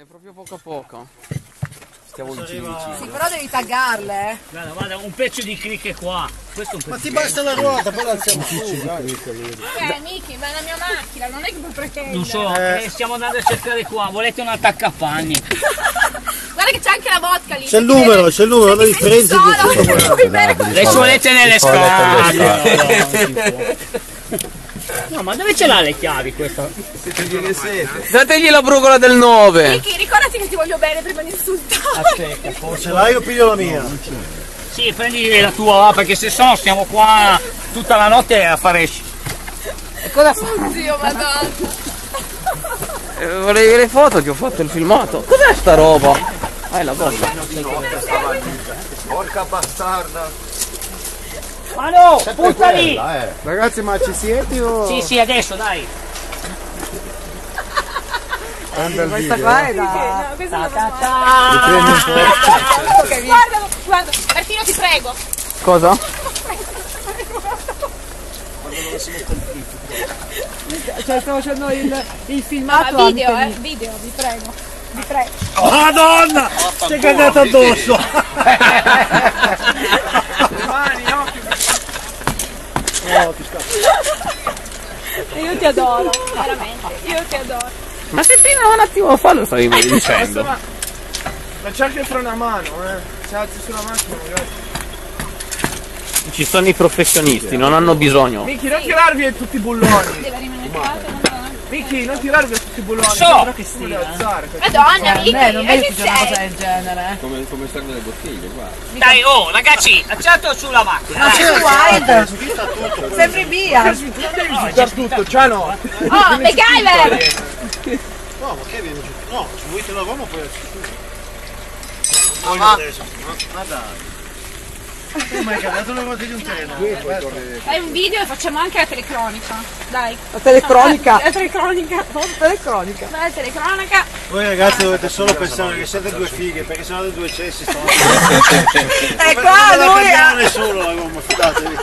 È proprio poco a poco. Stiamo Sì, però devi taggarle. Guarda, un pezzo di cricche qua. Questo è un pezzo. Ma ti basta la ruota, poi alziamo su. Miki, ma è la mia macchina, non è che puoi pretendere. Non so, stiamo andando a cercare qua. Volete un attaccapanni? Guarda che c'è anche la vodka lì. C'è il numero, la differenza. Adesso volete nelle scale. No, ma dove ce l'ha le chiavi questa? Dategli la brugola del 9. Miki, ricordati che ti voglio bene prima di insultare. Aspetta, Se l'hai io piglio la mia. sì, prendi la tua, perché se no stiamo qua tutta la notte a fare. E cosa fa? Oddio, madonna. Volevi vedere le foto? Ti ho fatto il filmato. Cos'è sta roba? È la bomba. Porca bastarda! Ma no, butta lì! Ragazzi, ma ci siete o? Sì, adesso dai. Questa qua è da... No, questa è da... Guarda, Martino ti prego. Cosa? Cioè sto facendo il filmato. Video, video, vi prego. Vi prego. Oh, Madonna! Sei cagato addosso! Io ti adoro, veramente, io ti adoro. Ma se fino a un attimo fa lo stavi dicendo. Ma c'è anche fra una mano, se alzi sulla macchina magari. Ci sono i professionisti, non hanno bisogno. Miki, non tirarvi tutti i bulloni. Deve rimanere qua. Miki, non tirarvi tutti i bulloni. So che stia. Alzare. Madonna, Miki, non vedi che che c'è una cosa sei? del genere. Come stanno le bottiglie, guarda. Dai, oh ragazzi, alzato sulla macchina. Ma c'è Wild! Sembri via! Non devi buttare tutto, già no. Oh, MacGyver! No, ma che viene giù? No, se vuoi te la gomma poi alzi tu. Ma Adesso. Ma dai. Ma hai cagato le ruote di un treno. Fai un video e facciamo anche la telecronica. Dai. La telecronica! La telecronica. La telecronica! La telecronica. Voi ragazzi dovete solo pensare che siete due fighe, perché sennò dei due cessi stanno. E qua non lui la nessuno la gomma, fidatevi.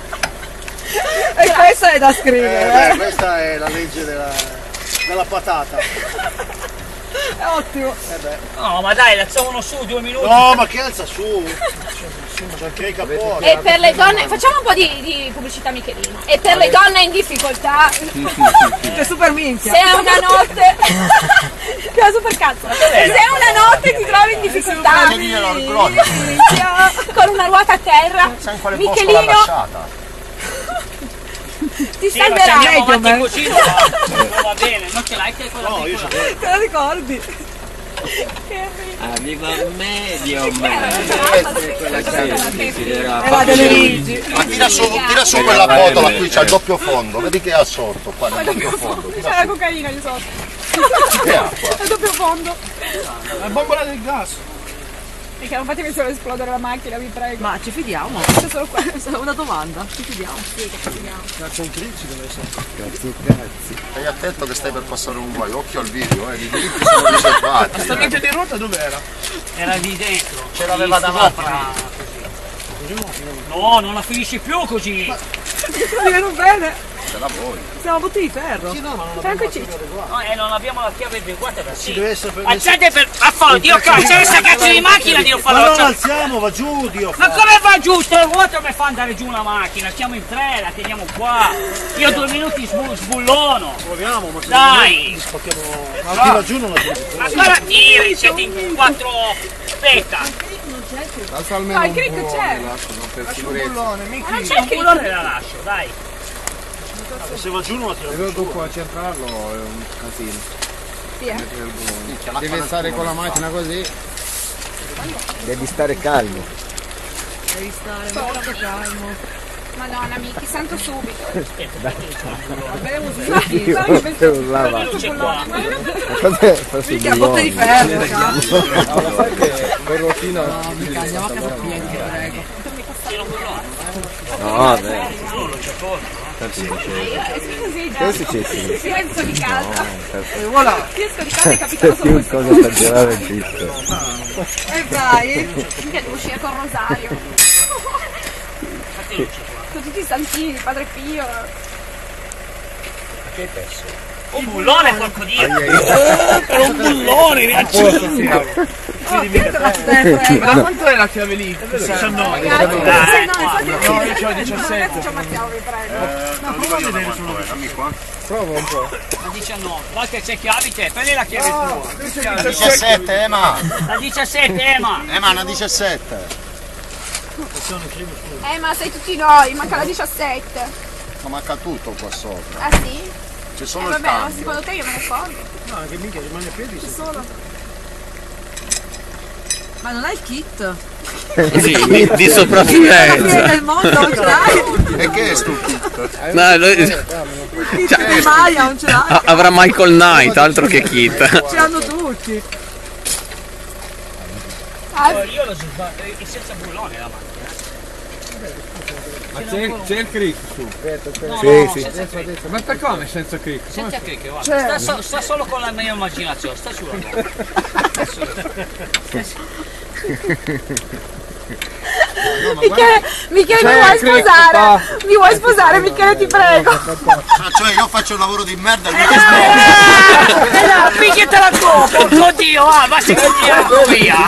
E questo è da scrivere, Questa è la legge della patata. È ottimo! No, ma dai, alziamolo su 2 minuti. No, ma che alza su? C'è anche i capotti. E per le donne, facciamo un po' di pubblicità Michelino. E per le donne in difficoltà, C'è super minchia! se è una notte, che è super cazzo, se è una notte ti trovi in difficoltà, con una ruota a terra, Michelino ti Sì, ma se salverà. andiamo avanti così non va bene, non ce l'hai che quella piccola. Te lo ricordi? arriva medio Era delle Luigi! Ma tira su quella botola, qui c'ha il doppio fondo, vedi che è assorto qua nel doppio fondo. C'è la cocaina lì sotto. Che acqua? È doppio fondo. La bombola del gas. Perché non fatemi solo esplodere la macchina, vi prego. Ma ci fidiamo? C'è solo qua. È una domanda, ci fidiamo? Sì, che ci vediamo. Cazzo, un cricci deve essere. Stai attento che stai per passare un guaio, occhio al video, i diritti sono riservati. La stabilità di ruota dov'era? Era lì dentro. Ce l'aveva davanti. No, non la finisci più così. Sta venendo bene! Ce la vuoi. Siamo botti di ferro! Francoci. No, non abbiamo la chiave adeguata da sì. Deve essere per Alzate per. Affa, Dio cazzo, c'è questa cazzo di macchina, Dio fa Ma la non alziamo, va giù, Dio. Ma come va giù? Sto ruota mi fa andare giù una macchina, siamo in 3, la teniamo qua. Io 2 minuti sbullono. Proviamo, ma se Dai! non spacchiamo. Ma chi va giù non la giù. Ancora tiri, siete in 4. Aspetta, Alza No, almeno il cricco c'è. per Un sicurezza. bullone, Ma Miki. non c'è il quello cricco. la lascio, dai. Se va giù non la tiriamo. Però dopo a centrarlo è un casino. Sì, eh. Deve stare con la macchina così. Devi stare calmo. Devi stare molto calmo! Madonna, Miki, santo subito. Abbiamo La luce qua. minchia botte di ferro! Corrotina. Mica andiamo a casa a piedi, ti prego! No, vabbè. Così, già. Che è successo? Silenzio di casa. E voilà! Io sto di casa è capitato solo questo. Cosa sta girando in pista? E vai! Minchia, devo uscire con Rosario. Sono tutti i santini, Padre Pio. Che pezzo? Un bullone, porco dio! È un bullone, mi accido! Ma quanto è la chiave lì? 19. No, io c'ho 17. ci ammazziamo, vi prego. Prova a vedere solo dammi qua. Prova un po'. La 19, va che c'è chiavi, c'è, prendi la chiave tua. 17, Ema. La 17, Ema! Ema, una 17. Ma sei tutti noi, manca la 17. Ma manca tutto qua sopra. Ah sì? C'è solo il Vabbè, ma cambio. secondo te io me ne accorgo? No, che minchia rimane a piedi. Ma non hai il kit? Sì, di sopravvivenza. Del mondo non ce l'hai? E che è sto kit? No, Il kit di Maya non ce l'hai? avrà Michael Knight, altro che Kit. Ce l'hanno tutti. Io l'ho sbagliato, è senza bullone la macchina. Ma c'è il crick su. Senza crick. Ma per come senza crick? Senza crick, guarda. Sta solo con la mia immaginazione, sta sulla Michele, mi vuoi sposare? Mi vuoi sposare, Michele, ti prego? Cioè io faccio un lavoro di merda e lui Picchiatela tu, porco dio, basta che via!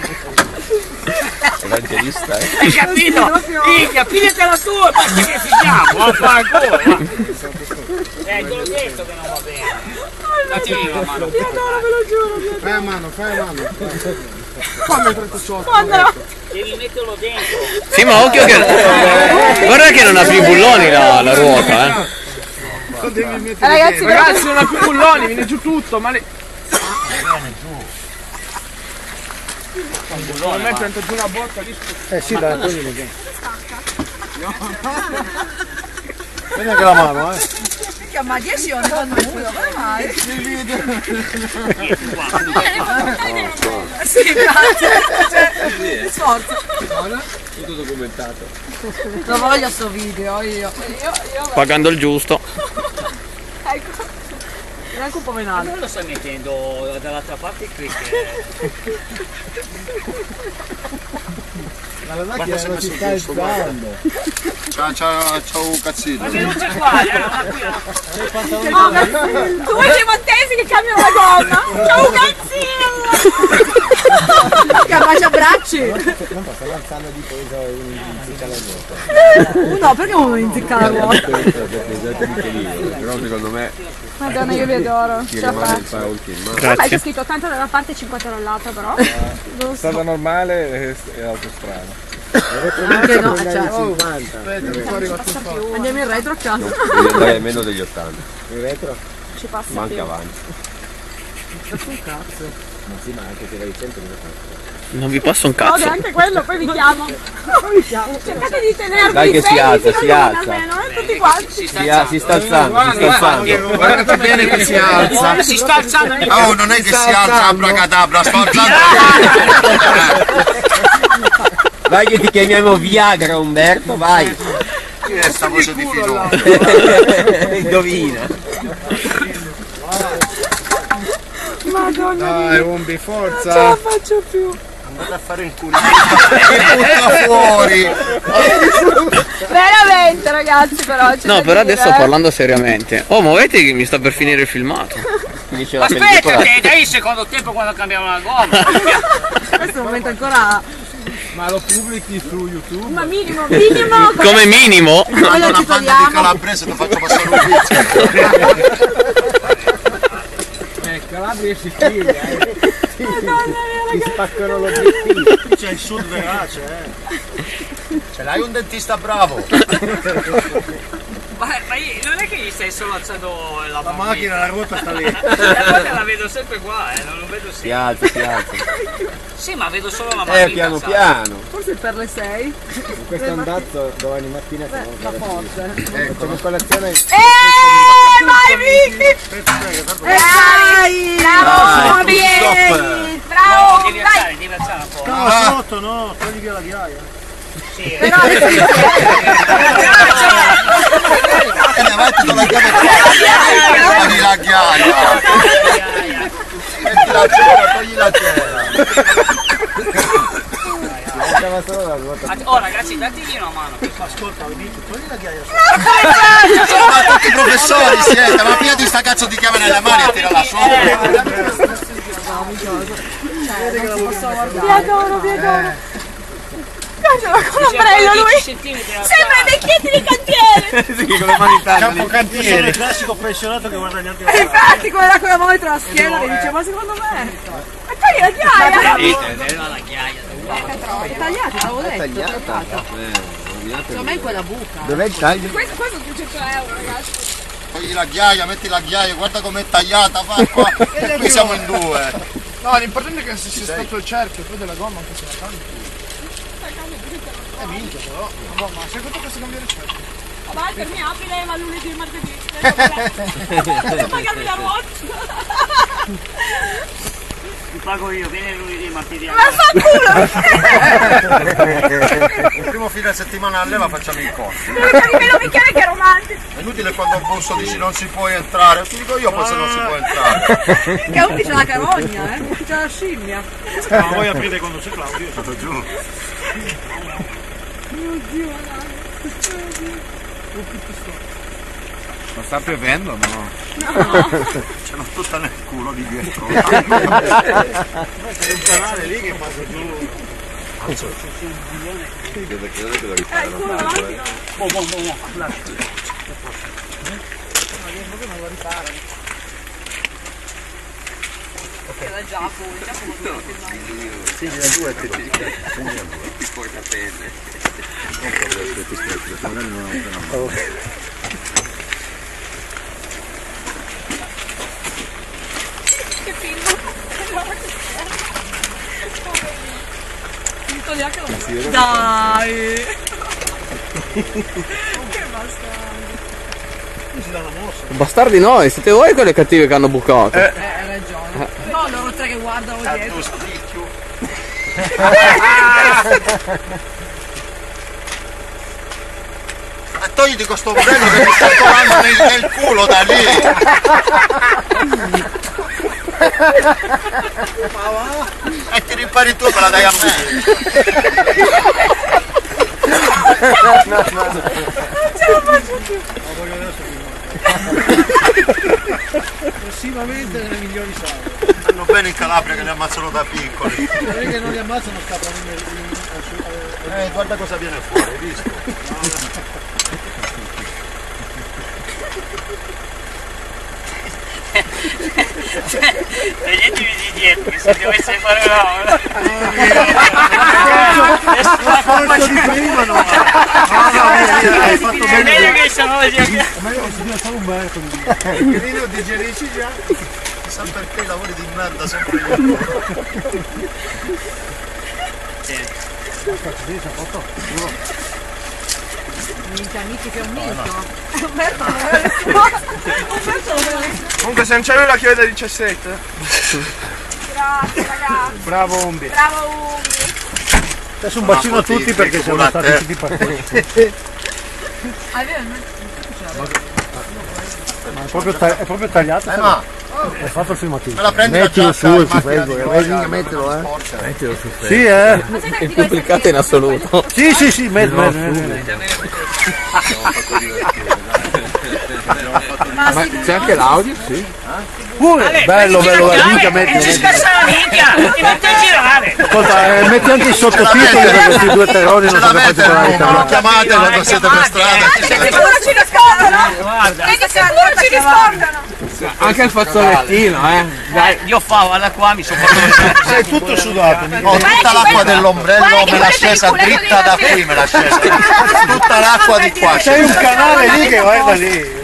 Evangelista, Hai capito? Minchia, pigliatela tu e basta che finiamo, fa ancora! Te l'ho detto che non va bene. Datti via la mano. Fai a mano, fai a mano. Quando? Devi metterlo dentro. Sì, ma occhio che... Guarda che non ha più bulloni la ruota, Ragazzi, non ha più bulloni, viene giù tutto, ma le... Non mi prendo giù una botta lì. Sì, dai, prendi. Prendi anche la mano, Ma 10 ore vanno nudo, come mai? Sì, grazie. Sforzo. Tutto documentato. Lo voglio sto video, io. pagando il giusto. Ecco. Neanche un po' venato. Non lo stai mettendo dall'altra parte il crick. Ma la macchina non si sta alzando. c'ha un cazzino. Non c'è qua, Tu vuoi piemontesi che cambiano la gomma? C'è un cazzino! Che abbraccia bracci! Non sta alzando di peso e uno inzicca la ruota. No, perché uno inzicca la ruota? Però secondo me Madonna, io vi adoro. ci Ce la rimane il faccio. parolkin. Ma Vabbè, c'è scritto 80 da una parte e 50 dall'altra, però. strada normale e autostrada. Anche no, cioè, Fuori andiamo in retro a casa. Devi andare meno degli 80, In retro? Ci passa manca più. avanti. Ma sì, ma anche se vai 100 Non vi passa un No, cazzo. anche quello, poi vi chiamo. Cercate di tenervi Dai che si svegli alza, fino si all'una alza. almeno, tutti quanti. Si sta alzando, Guardate bene che si alza. Si sta alzando. Oh, non è che si alza abracadabra, sto alzando. Vai che ti chiamiamo Viagra Umberto, vai. Che è sta cosa di filone? Indovina. Madonna, Dai, Umbi, non forza! ce la faccio più. Andate a fare il culo. E butta fuori. Veramente, ragazzi, però. c'è No, da però dire, adesso parlando seriamente. Oh, muovete che mi sta per finire il filmato. Finisce la Aspetta pellicola. che dai il secondo tempo quando cambiamo la gomma. Questo è un momento ancora. Ma lo pubblichi su YouTube? Ma minimo. Come minimo. Quando Noi una ci banda di togliamo. calabrese ti faccio passare un vizio. Calabria e Sicilia, ti spaccano l'obiettivo. c'è il sud verace, Ce l'hai un dentista bravo. Ma non è che gli stai solo alzando la La macchina, la ruota sta lì. La ruota la vedo sempre qua, non lo vedo Si alza, si alza. Sì, ma vedo solo la macchina. Piano piano. Forse per le 6. Con questo andazzo domani mattina siamo La forza. facciamo colazione. Vai, Vicky! Dai! Bravo, vieni! Bravo! Devi alzare un po'. No, sotto no, togli via la ghiaia. Sì, Però adesso Avanti con la chiave. Togli la ghiaia. Metti la cera, togli la cera. Oh ragazzi, dategli una mano. Ascolta, togli la ghiaia. Ma tutti i professori siete, ma prima di sta cazzo di chiave nelle mani e tira la sopra. Vi adoro, vi adoro. Guardalo con l'ombrello lui. Sembra i vecchietti di cantiere. Sì, con le mani in Campo cantiere. Il classico pensionato che guarda gli altri. E infatti quella con la mano dietro la schiena e dice, ma secondo me Ma togli la ghiaia. La ghiaia. è tagliata, l'avevo detto. È tagliata. Secondo me è quella buca. Dov'è il taglio? Questo 200 euro, ragazzi. Togli la ghiaia, metti la ghiaia, guarda com'è tagliata, fa qua. E qui siamo in due. No, l'importante è che se sia stato il cerchio, poi della gomma anche se la cambi. Minchia però. No, ma sai quanto costa cambiare il cerchio? Vabbè, per me aprile, ma lunedì e martedì. Devo pagarmi la ruota. Ti pago io, vieni lunedì e martedì. Ma fa culo! Il primo fine settimana a leva facciamo il corso. Devo capire lo bicchiere che è romantico. È inutile quando il busso dici non si può entrare, ti dico io poi se non si può entrare. Che oggi c'è la carogna, c'è la scimmia. Ma voi aprite quando c'è Claudio. Vado giù. Ma sta piovendo, no? Ce l'ho tutta nel culo di dietro. C'è un canale lì che passa giù. Sì, le due ti Che film. Dai! Bastardi noi, siete voi quelle cattive che hanno bucato. Hai ragione. No, loro tre che guardano dietro. Ma togliti questo ombrello che mi sta colando nel culo da lì. E ti ripari tu, me la dai a me. Prossimamente nelle migliori sale. Vanno bene in Calabria che li ammazzano da piccoli. Quelli che non li ammazzano scappano Guarda cosa viene fuori, hai visto? Vedetemi di dietro, che se dovesse fare una... Forza di prima no! Hai fatto bene! Meglio che sono le giochi. Meglio che si dia solo un metro. Che lo digerisci già? Sa perché i lavori di merda sempre io. Minchia, amici che è un mito. Comunque se non c'è lui la chiave da 17. Grazie, ragazzi. Bravo Umbi. Bravo Umbi. Adesso un bacino a tutti perché siamo stati tutti partiti. Ma è proprio tagliato. Ma Hai fatto il filmatino. me la prendi Mettilo la su giacca, Facebook, macchina mettilo, sporca. Mettilo su Facebook. Sì, È pubblicato in assoluto. Sì, mettilo. Ma c'è anche l'audio? Sì. Bello, la minchia E ci scassa la minchia, ti metti a girare. Ascolta, metti anche i sottotitoli per questi due terroni non Ce la sapete mette, fare non lo chiamate quando siete per strada. Sicuro ci rispondono. Guarda, Vedi sicuro ci rispondono. Anche il fazzolettino, dai, io fa, guarda qua, mi sono fatto... sei tutto sudato. Ho tutta l'acqua dell'ombrello me l'ha scesa dritta da qui, me l'ha scesa. Tutta l'acqua di qua. C'è un canale lì che guarda lì.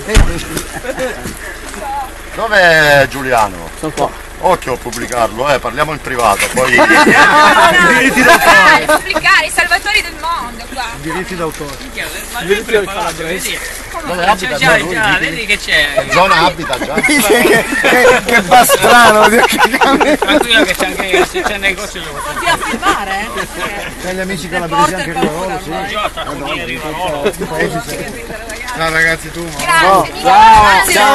Dov'è Giuliano? Sono qua. Occhio a pubblicarlo, parliamo in privato, poi... Diritti d'autore. Pubblicare i salvatori del mondo qua. Diritti d'autore. Ma lui preparato, vedi? Dove abita già lui? Già, vedi che c'è. Zona abita già. Che fa strano. Tranquillo che c'è anche, se c'è il negozio lo Continua a filmare, C'è gli amici calabresi anche loro, sì. faccio. Ciao ragazzi tu. Grazie,